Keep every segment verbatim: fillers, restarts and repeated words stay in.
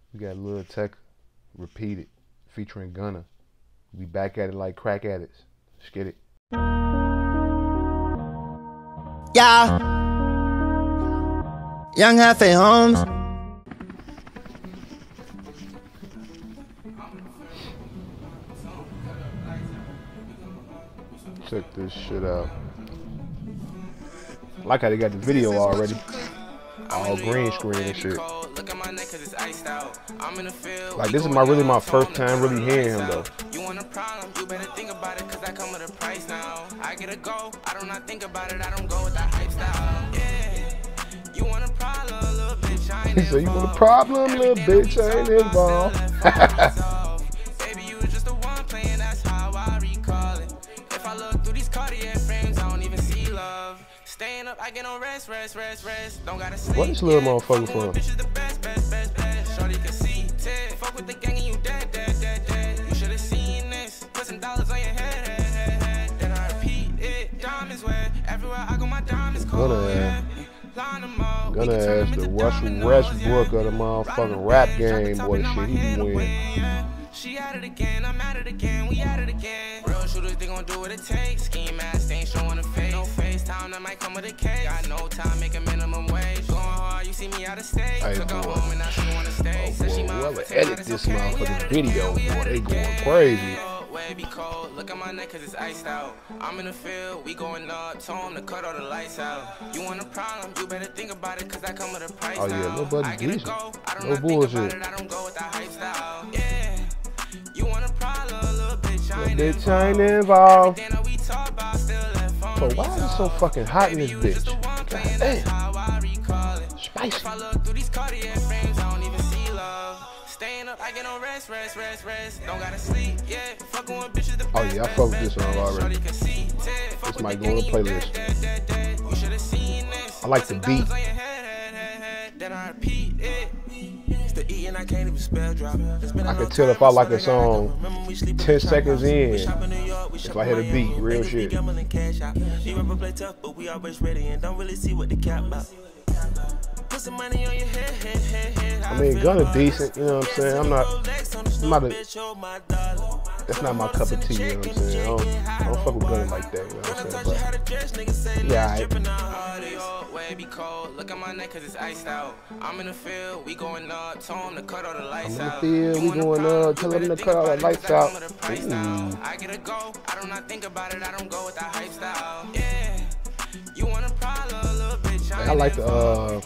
We got Lil Tecca, Repeated, featuring Gunna. We back at it like crack addicts. Let's get it. Yeah. Young Happy Homes. Check this shit out. I like how they got the video already. All green screen and shit. Like, this is my really my first time really hearing him though. You want a problem, you better think about it, cause I come with a price now. I get a go, I do not think about it, I don't go with that hype style. Yeah. You want a problem, little bitch, I ain't He said, you want a problem, little bitch, I ain't involved. Baby, you was just the one playing, that's how I recall it. If I look through these Cartier frames, I don't even see love. Staying up, I get no rest, rest, rest, rest. Don't gotta sleep. What is little motherfucker from? Bitch is the best, best, best, best. Shorty can see it. Fuck with the gang and you dead, dead, dead, dead. You should've seen this. Put some dollars on your head, head, head, head. Then I repeat it. Diamonds wet. Everywhere I go, my diamonds cold. Gonna Line them up. Gonna ask the Russell Westbrook of the motherfucking rap game, boy. Shit, he be winning. She at it again, I'm at it again, we at it again. Real shooters, they gon' do what it takes. Ski mask, they ain't showing a face. No FaceTime, that might come with a case. Got no time, make a minimum wage. Going hard, you see me out of state. Hey, Took her boy. home and now she wanna stay. Oh, boy, whoever edit this motherfucking video, boy, they going crazy. Be cold. Look at my neck cause it's iced out. I'm in the field, we going up. Told him to cut all the lights out. You want a problem, you better think about it cause I come with a price. Oh yeah, little buddy decent. No bullshit. I don't go with that hype style. Yeah. You want a problem, little bitch, I ain't bitch, I ain't involved. So why is it so fucking hot in this bitch? God damn. Spicy. Staying up, I get no rest, rest, rest, rest. Don't gotta sleep, yeah. Fucking with bitches the best. Oh yeah, I fuck with this one already. This might go on the playlist. I like the beat. I can tell if I like a song ten seconds in, if I hit a beat, real shit. I mean, Gunna decent, you know what I'm saying? I'm not, I'm not a, that's not my cup of tea, you know what I'm saying? I don't, I don't fuck with Gunna like that, you know what I'm saying? But, yeah, look at my neck cause it's iced out. I'm in the field, we going up, told him to cut all the lights out. I'm in the field, we going up, tell him to cut all the lights out. Ooh. I get a go, I do not think about it, I don't go with that hype style. Yeah. You want a problem, little bitch. I like the uh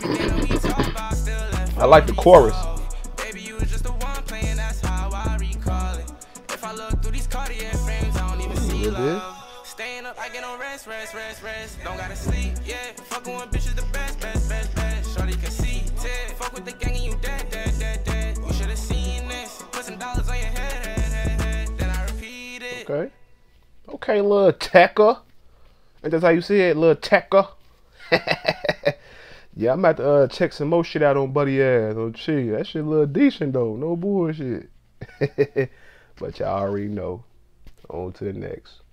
I like the chorus. Baby, you was just the one playing, that's how I recall it. If I look through these Cartier frames, I don't even see love. Staying up, I get no rest, rest, rest, rest. Don't gotta sleep, yeah. Fucking with bitches the best, best, best, best. Shorty can see it. Fuck with the gang and you dead, dead, dead, dead. You should've seen this. Put some dollars on your head, head, head, head. Then I repeat it. Okay. Okay, Lil Tecca. And that's how you see it, Lil Tecca. Yeah, I'm about to uh, check some more shit out on Buddy ass. Oh, gee, that shit look decent though. No bullshit. But y'all already know. On to the next.